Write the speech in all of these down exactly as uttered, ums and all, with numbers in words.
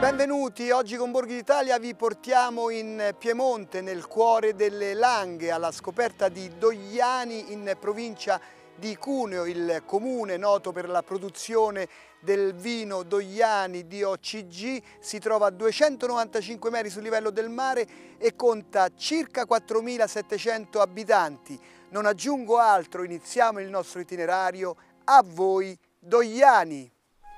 Benvenuti, oggi con Borghi d'Italia vi portiamo in Piemonte, nel cuore delle Langhe, alla scoperta di Dogliani in provincia di Cuneo, il comune noto per la produzione del vino Dogliani D O C G. Si trova a duecentonovantacinque metri sul livello del mare e conta circa quattromilasettecento abitanti. Non aggiungo altro, iniziamo il nostro itinerario. A voi Dogliani!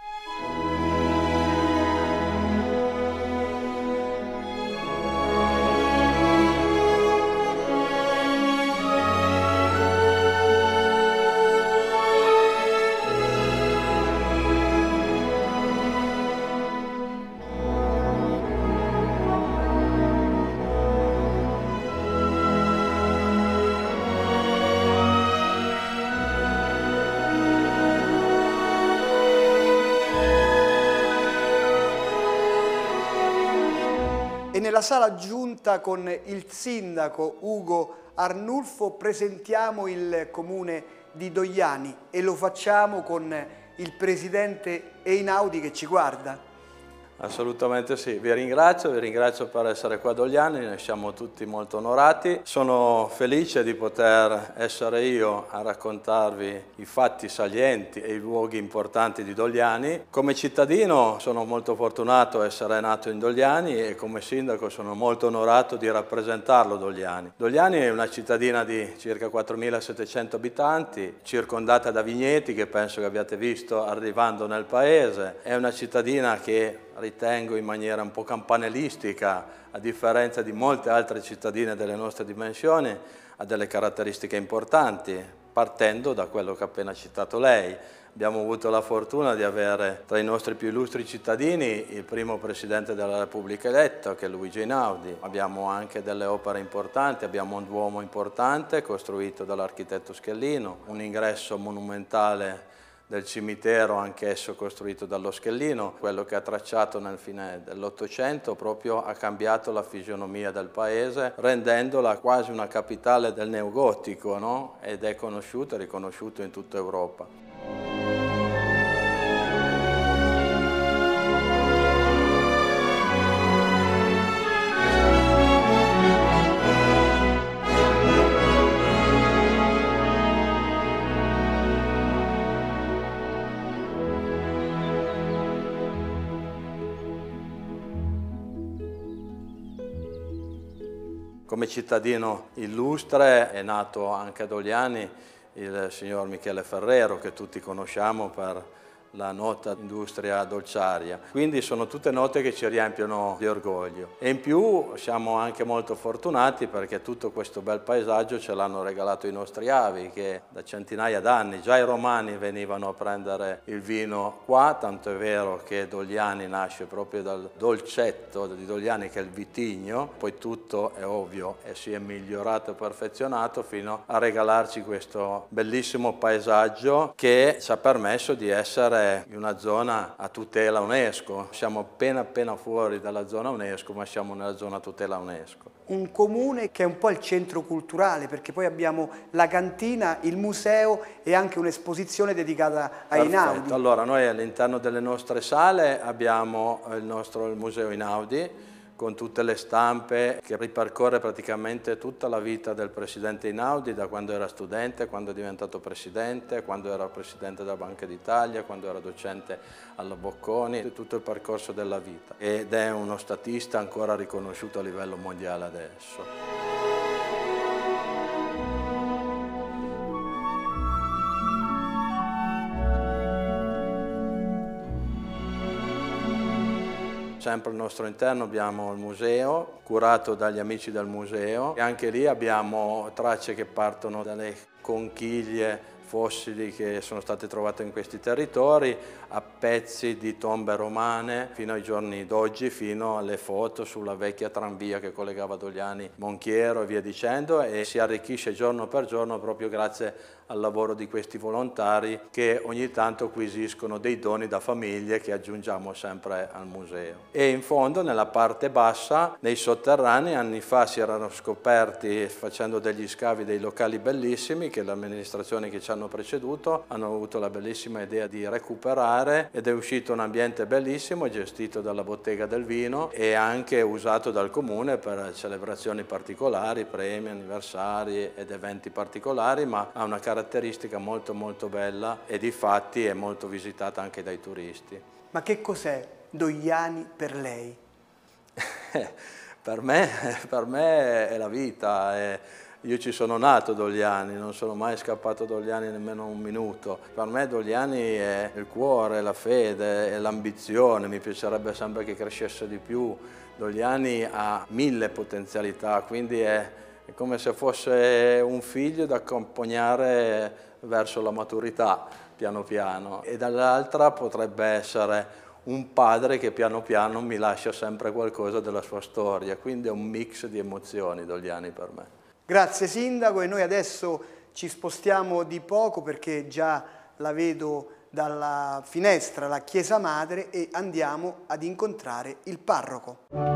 E nella sala giunta con il sindaco Ugo Arnulfo presentiamo il comune di Dogliani e lo facciamo con il presidente Einaudi che ci guarda. Assolutamente sì, vi ringrazio, vi ringrazio per essere qua a Dogliani, ne siamo tutti molto onorati. Sono felice di poter essere io a raccontarvi i fatti salienti e i luoghi importanti di Dogliani. Come cittadino sono molto fortunato a essere nato in Dogliani e come sindaco sono molto onorato di rappresentarlo Dogliani. Dogliani è una cittadina di circa quattromilasettecento abitanti, circondata da vigneti che penso che abbiate visto arrivando nel paese. È una cittadina che ritengo in maniera un po' campanilistica, a differenza di molte altre cittadine delle nostre dimensioni, ha delle caratteristiche importanti, partendo da quello che ha appena citato lei. Abbiamo avuto la fortuna di avere tra i nostri più illustri cittadini il primo Presidente della Repubblica eletto, che è Luigi Einaudi. Abbiamo anche delle opere importanti, abbiamo un duomo importante costruito dall'architetto Schellino, un ingresso monumentale del cimitero, anch'esso costruito dallo Schellino. Quello che ha tracciato nel fine dell'Ottocento proprio ha cambiato la fisionomia del paese, rendendola quasi una capitale del neogotico, no? Ed è conosciuto e riconosciuto in tutta Europa. Come cittadino illustre è nato anche a Dogliani il signor Michele Ferrero, che tutti conosciamo per la nota industria dolciaria. Quindi sono tutte note che ci riempiono di orgoglio. E in più siamo anche molto fortunati perché tutto questo bel paesaggio ce l'hanno regalato i nostri avi, che da centinaia d'anni, già i romani venivano a prendere il vino qua, tanto è vero che Dogliani nasce proprio dal dolcetto di Dogliani, che è il vitigno. Poi tutto è ovvio e si è migliorato e perfezionato fino a regalarci questo bellissimo paesaggio che ci ha permesso di essere in una zona a tutela UNESCO. Siamo appena appena fuori dalla zona UNESCO, ma siamo nella zona a tutela UNESCO. Un comune che è un po' il centro culturale, perché poi abbiamo la cantina, il museo e anche un'esposizione dedicata a Einaudi. Allora, noi all'interno delle nostre sale abbiamo il nostro il museo Einaudi, con tutte le stampe che ripercorre praticamente tutta la vita del presidente Einaudi, da quando era studente, quando è diventato presidente, quando era presidente della Banca d'Italia, quando era docente alla Bocconi, tutto il percorso della vita. Ed è uno statista ancora riconosciuto a livello mondiale adesso. Sempre al nostro interno abbiamo il museo, curato dagli amici del museo, e anche lì abbiamo tracce che partono dalle conchiglie fossili che sono state trovate in questi territori, a pezzi di tombe romane fino ai giorni d'oggi, fino alle foto sulla vecchia tranvia che collegava Dogliani, Monchiero e via dicendo, e si arricchisce giorno per giorno proprio grazie al lavoro di questi volontari che ogni tanto acquisiscono dei doni da famiglie che aggiungiamo sempre al museo. E in fondo, nella parte bassa, nei sotterranei, anni fa si erano scoperti, facendo degli scavi, dei locali bellissimi che le amministrazioni che ci hanno preceduto hanno avuto la bellissima idea di recuperare, ed è uscito un ambiente bellissimo gestito dalla Bottega del Vino e anche usato dal comune per celebrazioni particolari, premi, anniversari ed eventi particolari, ma ha una caratteristica molto molto bella e difatti è molto visitata anche dai turisti. Ma che cos'è Dogliani per lei? per, me, per me è la vita. È... Io ci sono nato a Dogliani, non sono mai scappato a Dogliani nemmeno un minuto. Per me Dogliani è il cuore, la fede, è l'ambizione, mi piacerebbe sempre che crescesse di più. Dogliani ha mille potenzialità, quindi è, è come se fosse un figlio da accompagnare verso la maturità, piano piano. E dall'altra potrebbe essere un padre che piano piano mi lascia sempre qualcosa della sua storia, quindi è un mix di emozioni Dogliani per me. Grazie Sindaco, e noi adesso ci spostiamo di poco perché già la vedo dalla finestra, la Chiesa Madre, e andiamo ad incontrare il parroco.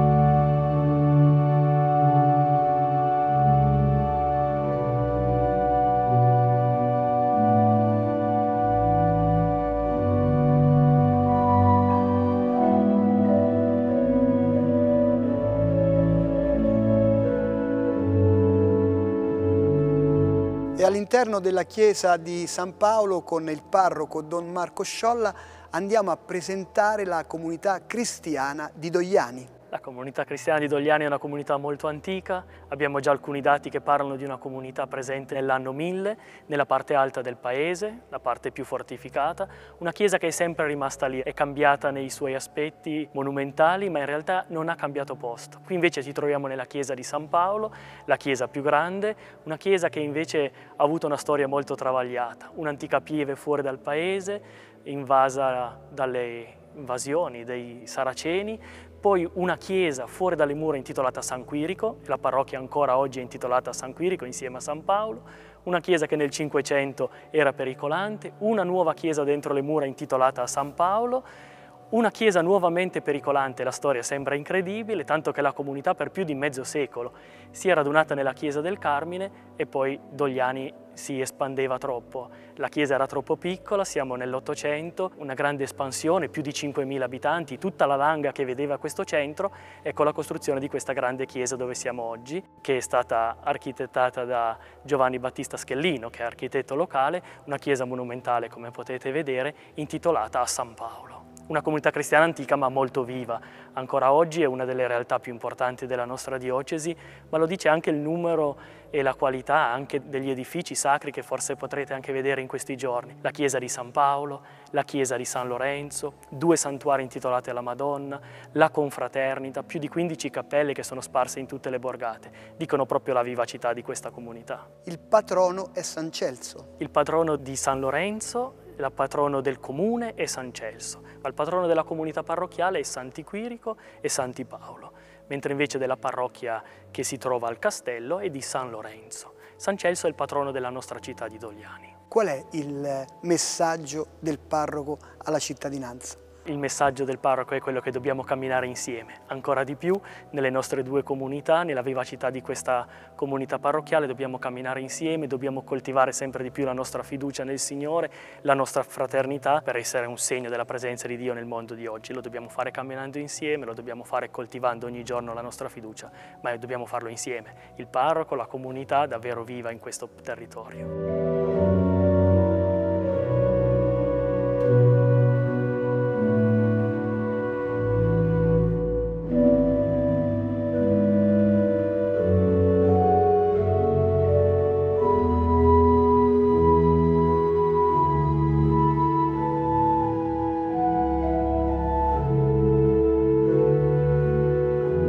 E all'interno della chiesa di San Paolo, con il parroco Don Marco Sciolla, andiamo a presentare la comunità cristiana di Dogliani. La comunità cristiana di Dogliani è una comunità molto antica, abbiamo già alcuni dati che parlano di una comunità presente nell'anno mille, nella parte alta del paese, la parte più fortificata, una chiesa che è sempre rimasta lì, è cambiata nei suoi aspetti monumentali, ma in realtà non ha cambiato posto. Qui invece ci troviamo nella chiesa di San Paolo, la chiesa più grande, una chiesa che invece ha avuto una storia molto travagliata, un'antica pieve fuori dal paese, invasa dalle invasioni dei Saraceni, poi una chiesa fuori dalle mura intitolata San Quirico, la parrocchia ancora oggi è intitolata San Quirico insieme a San Paolo, una chiesa che nel Cinquecento era pericolante, una nuova chiesa dentro le mura intitolata San Paolo, una chiesa nuovamente pericolante. La storia sembra incredibile, tanto che la comunità per più di mezzo secolo si è radunata nella chiesa del Carmine e poi Dogliani si espandeva troppo. La chiesa era troppo piccola, siamo nell'Ottocento, una grande espansione, più di cinquemila abitanti, tutta la langa che vedeva questo centro, ecco la costruzione di questa grande chiesa dove siamo oggi, che è stata architettata da Giovanni Battista Schellino, che è architetto locale, una chiesa monumentale, come potete vedere, intitolata a San Paolo. Una comunità cristiana antica ma molto viva, ancora oggi è una delle realtà più importanti della nostra diocesi, ma lo dice anche il numero e la qualità anche degli edifici sacri che forse potrete anche vedere in questi giorni. La chiesa di San Paolo, la chiesa di San Lorenzo, due santuari intitolati alla Madonna, la confraternita, più di quindici cappelle che sono sparse in tutte le borgate, dicono proprio la vivacità di questa comunità. Il patrono è San Celso. Il patrono di San Lorenzo, il patrono del comune è San Celso, ma il patrono della comunità parrocchiale è Santi Quirico e Santi Paolo, mentre invece della parrocchia che si trova al castello è di San Lorenzo. San Celso è il patrono della nostra città di Dogliani. Qual è il messaggio del parroco alla cittadinanza? Il messaggio del parroco è quello che dobbiamo camminare insieme, ancora di più nelle nostre due comunità, nella vivacità di questa comunità parrocchiale dobbiamo camminare insieme, dobbiamo coltivare sempre di più la nostra fiducia nel Signore, la nostra fraternità per essere un segno della presenza di Dio nel mondo di oggi. Lo dobbiamo fare camminando insieme, lo dobbiamo fare coltivando ogni giorno la nostra fiducia, ma dobbiamo farlo insieme, il parroco, la comunità davvero viva in questo territorio.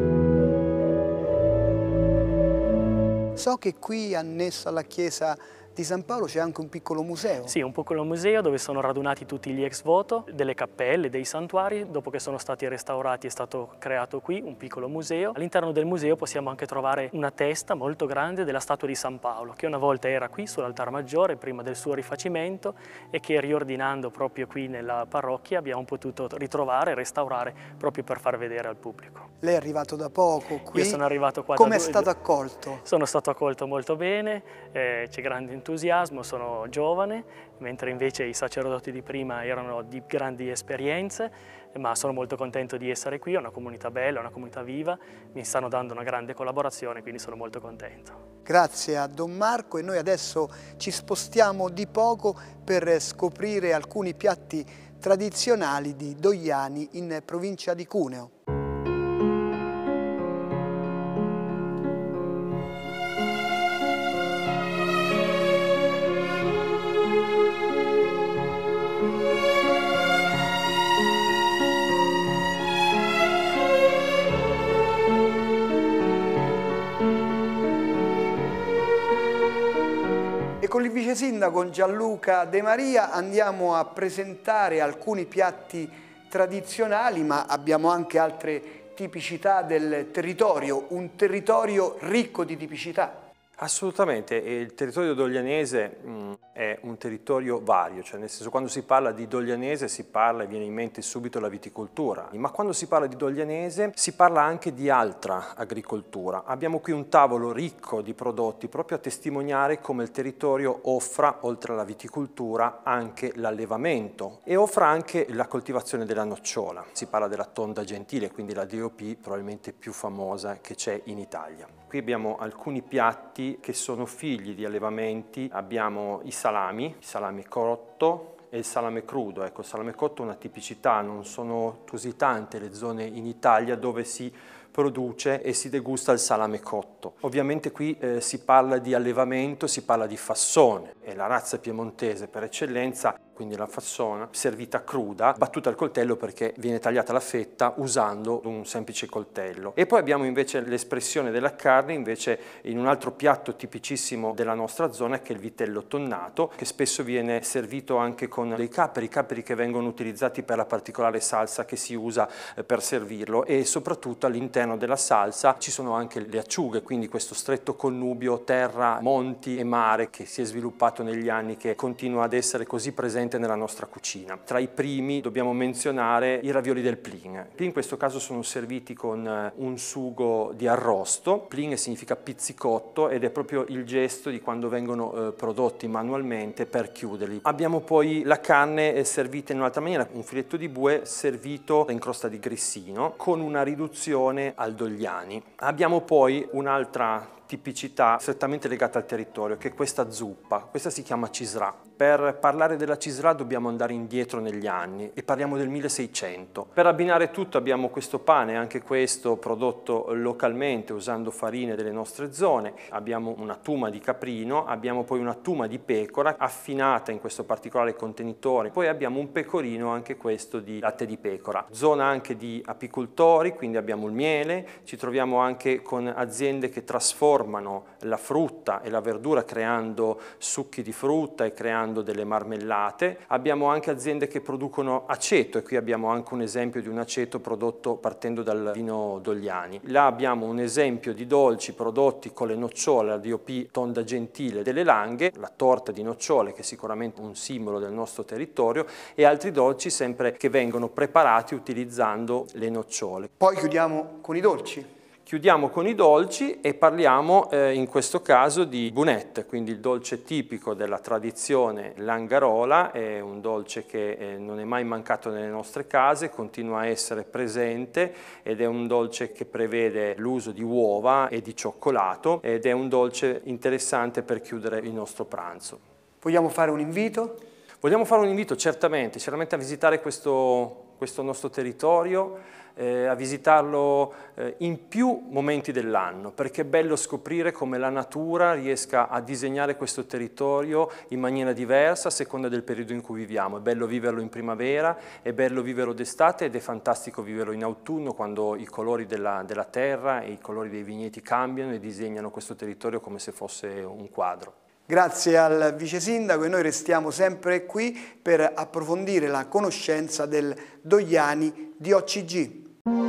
So che qui, annesso alla chiesa di San Paolo c'è anche un piccolo museo. Sì, un piccolo museo dove sono radunati tutti gli ex voto delle cappelle, dei santuari. Dopo che sono stati restaurati è stato creato qui un piccolo museo. All'interno del museo possiamo anche trovare una testa molto grande della statua di San Paolo, che una volta era qui sull'altar maggiore prima del suo rifacimento e che riordinando proprio qui nella parrocchia abbiamo potuto ritrovare e restaurare proprio per far vedere al pubblico. Lei è arrivato da poco qui. Io sono arrivato qua Come da è stato accolto? Sono stato accolto molto bene, eh, c'è grande entusiasmo, sono giovane, mentre invece i sacerdoti di prima erano di grandi esperienze, ma sono molto contento di essere qui, è una comunità bella, una comunità viva, mi stanno dando una grande collaborazione, quindi sono molto contento. Grazie a Don Marco e noi adesso ci spostiamo di poco per scoprire alcuni piatti tradizionali di Dogliani in provincia di Cuneo. E con il vice sindaco Gianluca De Maria andiamo a presentare alcuni piatti tradizionali, ma abbiamo anche altre tipicità del territorio, un territorio ricco di tipicità. Assolutamente, il territorio doglianese mh, è un territorio vario, cioè nel senso quando si parla di doglianese si parla e viene in mente subito la viticoltura, ma quando si parla di doglianese si parla anche di altra agricoltura. Abbiamo qui un tavolo ricco di prodotti proprio a testimoniare come il territorio offra, oltre alla viticoltura, anche l'allevamento e offra anche la coltivazione della nocciola. Si parla della tonda gentile, quindi la D O P probabilmente più famosa che c'è in Italia. Qui abbiamo alcuni piatti che sono figli di allevamenti, abbiamo i salami, il salame cotto e il salame crudo. Ecco, il salame cotto è una tipicità, non sono così tante le zone in Italia dove si produce e si degusta il salame cotto. Ovviamente qui eh, si parla di allevamento, si parla di fassone, è la razza piemontese per eccellenza, quindi la fassona servita cruda, battuta al coltello perché viene tagliata la fetta usando un semplice coltello. E poi abbiamo invece l'espressione della carne invece in un altro piatto tipicissimo della nostra zona che è il vitello tonnato, che spesso viene servito anche con dei capperi, i capperi che vengono utilizzati per la particolare salsa che si usa per servirlo, e soprattutto all'interno della salsa ci sono anche le acciughe, quindi questo stretto connubio terra, monti e mare che si è sviluppato negli anni, che continua ad essere così presente nella nostra cucina. Tra i primi dobbiamo menzionare i ravioli del plin. In questo caso sono serviti con un sugo di arrosto. Plin significa pizzicotto ed è proprio il gesto di quando vengono eh, prodotti manualmente per chiuderli. Abbiamo poi la carne servita in un'altra maniera, un filetto di bue servito in crosta di grissino con una riduzione al Dogliani. Abbiamo poi un'altra tipicità strettamente legata al territorio, che è questa zuppa. Questa si chiama cisrà. Per parlare della cisrà dobbiamo andare indietro negli anni e parliamo del milleseicento. Per abbinare tutto abbiamo questo pane, anche questo prodotto localmente usando farine delle nostre zone. Abbiamo una tuma di caprino, abbiamo poi una tuma di pecora affinata in questo particolare contenitore. Poi abbiamo un pecorino, anche questo di latte di pecora. Zona anche di apicoltori, quindi abbiamo il miele. Ci troviamo anche con aziende che trasformano la frutta e la verdura creando succhi di frutta e creando delle marmellate. Abbiamo anche aziende che producono aceto e qui abbiamo anche un esempio di un aceto prodotto partendo dal vino Dogliani. Là abbiamo un esempio di dolci prodotti con le nocciole, la D O P tonda gentile delle Langhe, la torta di nocciole che è sicuramente un simbolo del nostro territorio, e altri dolci sempre che vengono preparati utilizzando le nocciole. Poi chiudiamo con i dolci. Chiudiamo con i dolci e parliamo eh, in questo caso di bunette, quindi il dolce tipico della tradizione langarola, è un dolce che eh, non è mai mancato nelle nostre case, continua a essere presente ed è un dolce che prevede l'uso di uova e di cioccolato ed è un dolce interessante per chiudere il nostro pranzo. Vogliamo fare un invito? Vogliamo fare un invito certamente, certamente a visitare questo, questo nostro territorio, Eh, a visitarlo eh, in più momenti dell'anno, perché è bello scoprire come la natura riesca a disegnare questo territorio in maniera diversa a seconda del periodo in cui viviamo. È bello viverlo in primavera, è bello viverlo d'estate ed è fantastico viverlo in autunno, quando i colori della, della terra e i colori dei vigneti cambiano e disegnano questo territorio come se fosse un quadro. Grazie al vice sindaco e noi restiamo sempre qui per approfondire la conoscenza del Dogliani di O C G.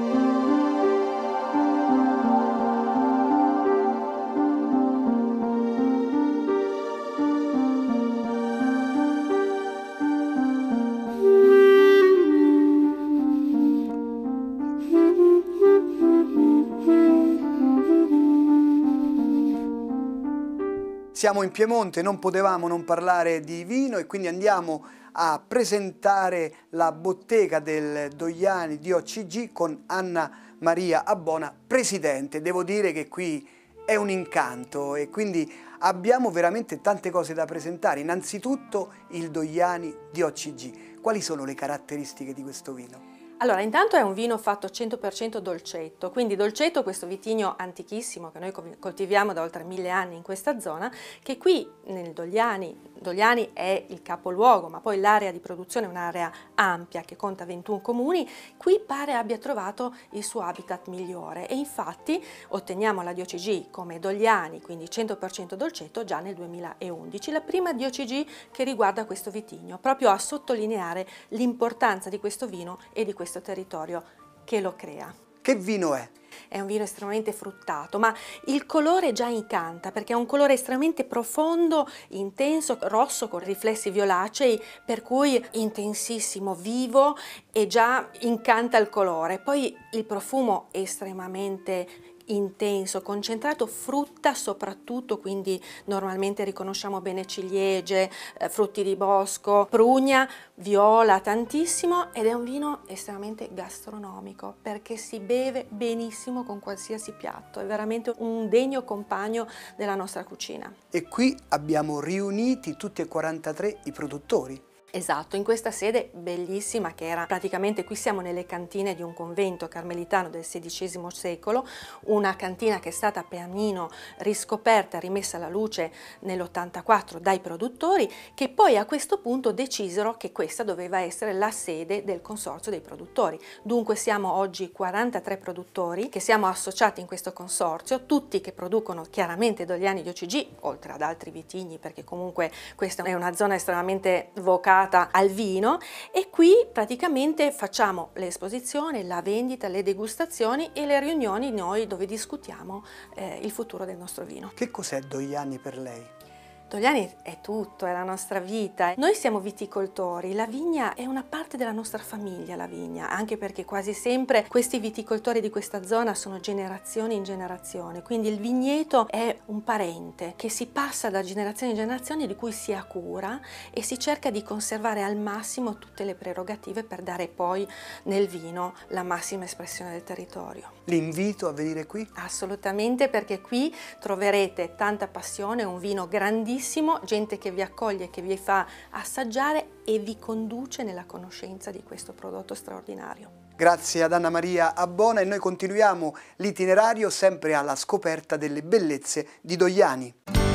Siamo in Piemonte, non potevamo non parlare di vino e quindi andiamo a presentare la bottega del Dogliani di O C G con Anna Maria Abbona, presidente. Devo dire che qui è un incanto e quindi abbiamo veramente tante cose da presentare. Innanzitutto il Dogliani di O C G. Quali sono le caratteristiche di questo vino? Allora, intanto è un vino fatto cento per cento dolcetto, quindi dolcetto, questo vitigno antichissimo che noi coltiviamo da oltre mille anni in questa zona, che qui nel Dogliani, Dogliani è il capoluogo, ma poi l'area di produzione è un'area ampia che conta ventuno comuni, qui pare abbia trovato il suo habitat migliore e infatti otteniamo la D O C G come Dogliani, quindi cento per cento dolcetto, già nel duemilaundici, la prima D O C G che riguarda questo vitigno, proprio a sottolineare l'importanza di questo vino e di questo questo territorio che lo crea. Che vino è? È un vino estremamente fruttato, ma il colore già incanta perché è un colore estremamente profondo, intenso, rosso con riflessi violacei, per cui intensissimo, vivo e già incanta il colore. Poi il profumo è estremamente intenso, concentrato, frutta soprattutto, quindi normalmente riconosciamo bene ciliegie, eh, frutti di bosco, prugna, viola tantissimo ed è un vino estremamente gastronomico perché si beve benissimo con qualsiasi piatto, è veramente un degno compagno della nostra cucina. E qui abbiamo riuniti tutti e quarantatré i produttori. Esatto, in questa sede bellissima che era praticamente, qui siamo nelle cantine di un convento carmelitano del sedicesimo secolo, una cantina che è stata pianino riscoperta e rimessa alla luce nell'ottantaquattro dai produttori, che poi a questo punto decisero che questa doveva essere la sede del consorzio dei produttori. Dunque siamo oggi quarantatré produttori che siamo associati in questo consorzio, tutti che producono chiaramente Dogliani di O C G, oltre ad altri vitigni perché comunque questa è una zona estremamente vocata al vino e qui praticamente facciamo l'esposizione, la vendita, le degustazioni e le riunioni noi dove discutiamo eh, il futuro del nostro vino. Che cos'è Dogliani per lei? Dogliani è tutto, è la nostra vita. Noi siamo viticoltori, la vigna è una parte della nostra famiglia, la vigna, anche perché quasi sempre questi viticoltori di questa zona sono generazione in generazione, quindi il vigneto è un parente che si passa da generazione in generazione, di cui si ha cura e si cerca di conservare al massimo tutte le prerogative per dare poi nel vino la massima espressione del territorio. L'invito a venire qui? Assolutamente, perché qui troverete tanta passione, un vino grandissimo, gente che vi accoglie, che vi fa assaggiare e vi conduce nella conoscenza di questo prodotto straordinario. Grazie ad Anna Maria Abbona e noi continuiamo l'itinerario sempre alla scoperta delle bellezze di Dogliani.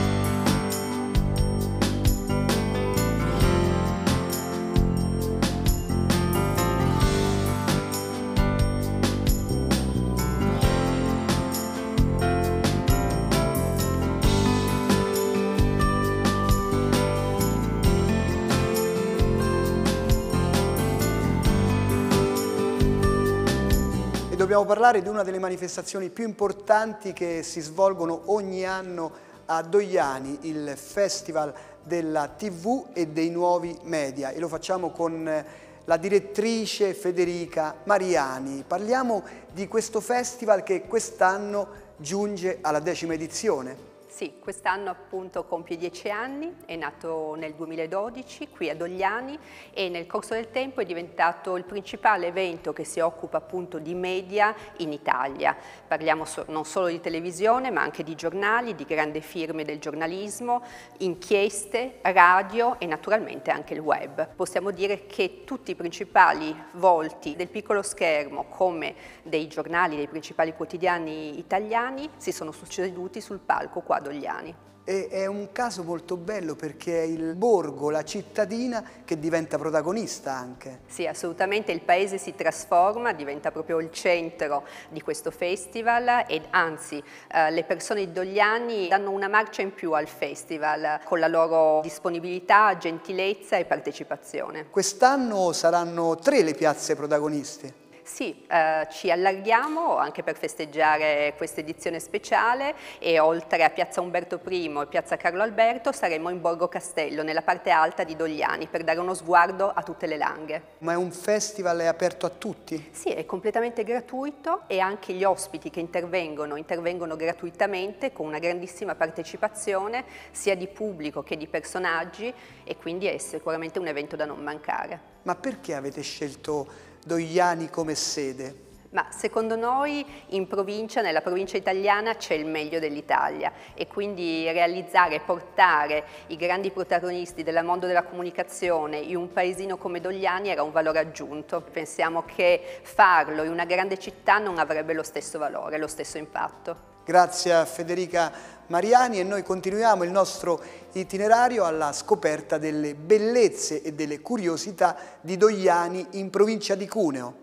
Dobbiamo parlare di una delle manifestazioni più importanti che si svolgono ogni anno a Dogliani, il Festival della tivù e dei nuovi media, e lo facciamo con la direttrice Federica Mariani. Parliamo di questo festival che quest'anno giunge alla decima edizione. Sì, quest'anno appunto compie dieci anni, è nato nel duemiladodici qui a Dogliani e nel corso del tempo è diventato il principale evento che si occupa appunto di media in Italia. Parliamo so- non solo di televisione ma anche di giornali, di grandi firme del giornalismo, inchieste, radio e naturalmente anche il web. Possiamo dire che tutti i principali volti del piccolo schermo come dei giornali, dei principali quotidiani italiani si sono succeduti sul palco qua Dogliani. E è un caso molto bello perché è il borgo, la cittadina che diventa protagonista anche. Sì, assolutamente, il paese si trasforma, diventa proprio il centro di questo festival e anzi eh, le persone di Dogliani danno una marcia in più al festival con la loro disponibilità, gentilezza e partecipazione. Quest'anno saranno tre le piazze protagoniste. Sì, eh, ci allarghiamo anche per festeggiare questa edizione speciale e oltre a Piazza Umberto primo e Piazza Carlo Alberto saremo in Borgo Castello, nella parte alta di Dogliani, per dare uno sguardo a tutte le langhe. Ma è un festival è aperto a tutti? Sì, è completamente gratuito e anche gli ospiti che intervengono, intervengono gratuitamente con una grandissima partecipazione sia di pubblico che di personaggi e quindi è sicuramente un evento da non mancare. Ma perché avete scelto Dogliani come sede? Ma secondo noi in provincia, nella provincia italiana, c'è il meglio dell'Italia e quindi realizzare e portare i grandi protagonisti del mondo della comunicazione in un paesino come Dogliani era un valore aggiunto. Pensiamo che farlo in una grande città non avrebbe lo stesso valore, lo stesso impatto. Grazie a Federica Mariani e noi continuiamo il nostro itinerario alla scoperta delle bellezze e delle curiosità di Dogliani in provincia di Cuneo.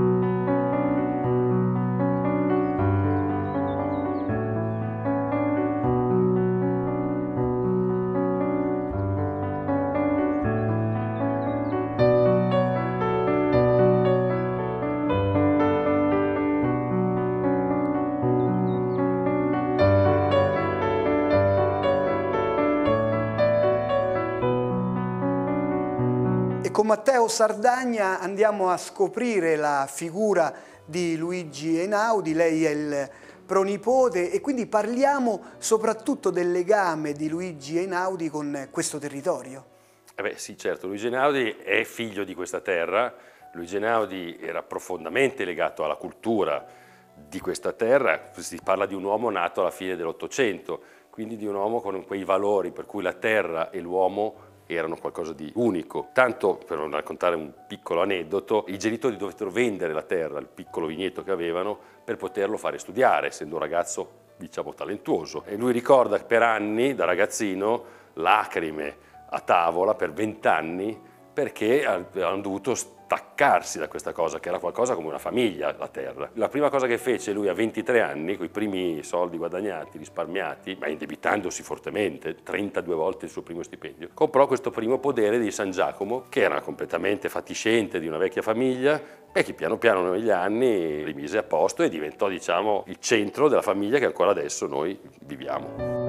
Con Matteo Sardagna andiamo a scoprire la figura di Luigi Einaudi, lei è il pronipote e quindi parliamo soprattutto del legame di Luigi Einaudi con questo territorio. Eh beh, sì, certo, Luigi Einaudi è figlio di questa terra, Luigi Einaudi era profondamente legato alla cultura di questa terra, si parla di un uomo nato alla fine dell'Ottocento, quindi di un uomo con quei valori per cui la terra e l'uomo erano qualcosa di unico. Tanto, per non raccontare un piccolo aneddoto, i genitori dovettero vendere la terra, il piccolo vigneto che avevano, per poterlo fare studiare, essendo un ragazzo, diciamo, talentuoso. E lui ricorda che per anni, da ragazzino, lacrime a tavola per vent'anni, perché hanno dovuto staccarsi da questa cosa, che era qualcosa come una famiglia, la terra. La prima cosa che fece lui a ventitré anni, con i primi soldi guadagnati, risparmiati, ma indebitandosi fortemente, trentadue volte il suo primo stipendio, comprò questo primo podere di San Giacomo, che era completamente fatiscente di una vecchia famiglia, e che piano piano negli anni rimise a posto e diventò, diciamo, il centro della famiglia che ancora adesso noi viviamo.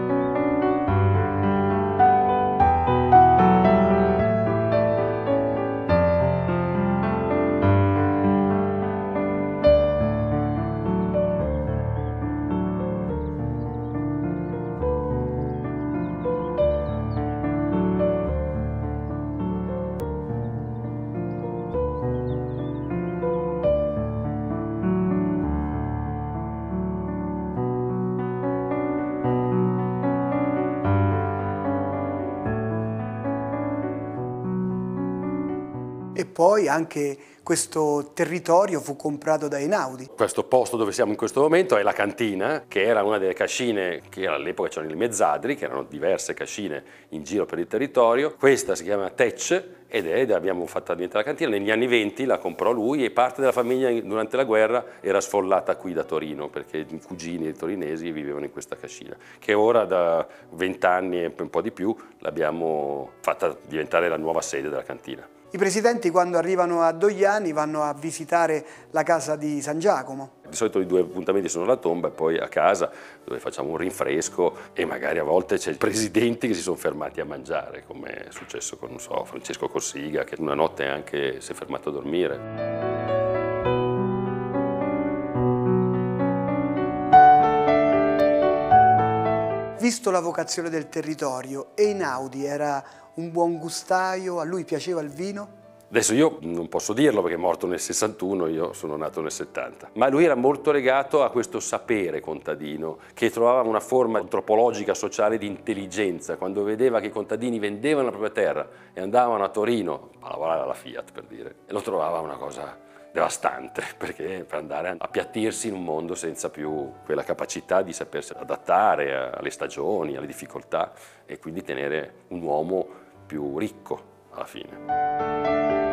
E poi anche questo territorio fu comprato da Einaudi. Questo posto dove siamo in questo momento è la cantina, che era una delle cascine che all'epoca c'erano i mezzadri, che erano diverse cascine in giro per il territorio. Questa si chiama Tech ed è, abbiamo fatto diventare la cantina. Negli anni venti la comprò lui e parte della famiglia durante la guerra era sfollata qui da Torino, perché i cugini torinesi vivevano in questa cascina, che ora da vent'anni e un po' di più l'abbiamo fatta diventare la nuova sede della cantina. I presidenti quando arrivano a Dogliani vanno a visitare la casa di San Giacomo. Di solito i due appuntamenti sono la tomba e poi a casa dove facciamo un rinfresco e magari a volte c'è i presidenti che si sono fermati a mangiare, come è successo con, non so, Francesco Cossiga, che una notte anche si è fermato a dormire. Visto la vocazione del territorio, Einaudi era un buon gustaio, a lui piaceva il vino? Adesso io non posso dirlo perché è morto nel sessantuno, io sono nato nel settanta, ma lui era molto legato a questo sapere contadino, che trovava una forma antropologica, sociale di intelligenza. Quando vedeva che i contadini vendevano la propria terra e andavano a Torino a lavorare alla Fiat, per dire, e lo trovava una cosa devastante, perché per andare a appiattirsi in un mondo senza più quella capacità di sapersi adattare alle stagioni, alle difficoltà e quindi tenere un uomo più ricco alla fine.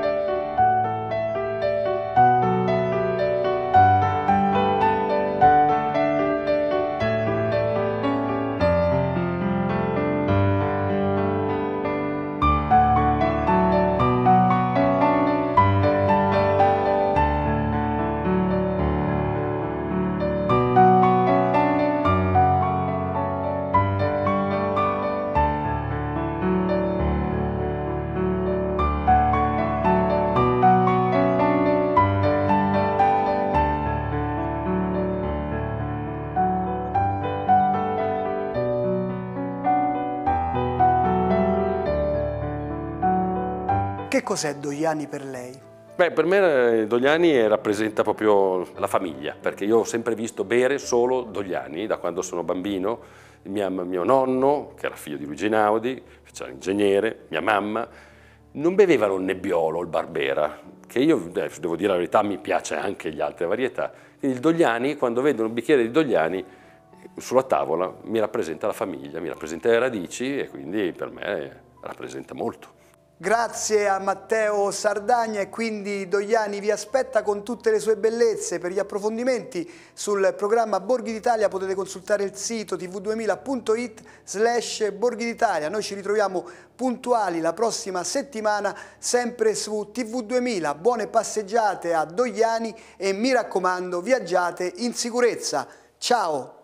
Che cos'è Dogliani per lei? Beh, per me Dogliani rappresenta proprio la famiglia, perché io ho sempre visto bere solo Dogliani, da quando sono bambino. Mia, mio nonno, che era figlio di Luigi Einaudi, faceva l'ingegnere, mia mamma, non bevevano il Nebbiolo, il Barbera, che io, eh, devo dire la verità, mi piace anche gli altre varietà. Quindi il Dogliani, quando vedo un bicchiere di Dogliani sulla tavola, mi rappresenta la famiglia, mi rappresenta le radici e quindi per me rappresenta molto. Grazie a Matteo Sardagna e quindi Dogliani vi aspetta con tutte le sue bellezze. Per gli approfondimenti sul programma Borghi d'Italia potete consultare il sito t v duemila punto it slash Borghi d'Italia. Noi ci ritroviamo puntuali la prossima settimana sempre su T V duemila. Buone passeggiate a Dogliani e mi raccomando viaggiate in sicurezza. Ciao!